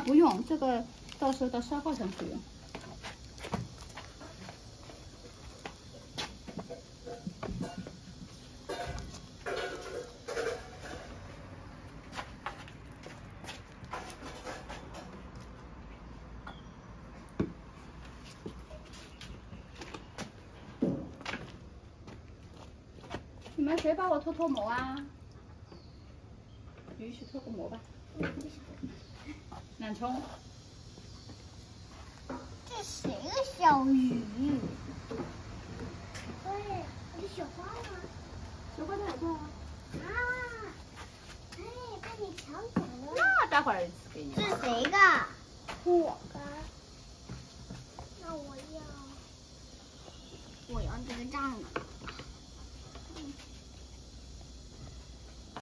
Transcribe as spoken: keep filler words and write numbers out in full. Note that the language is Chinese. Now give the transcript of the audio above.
不用，这个到时候到沙发上去用。你们谁帮我脱脱模啊？鱼去脱个模吧。懒虫。 这谁的小鱼？喂，我的小花吗？ 小花在这啊。 啊！哎，被你抢走了。 那待会儿给你。 这是谁的？我的。那我要，我要这个账的。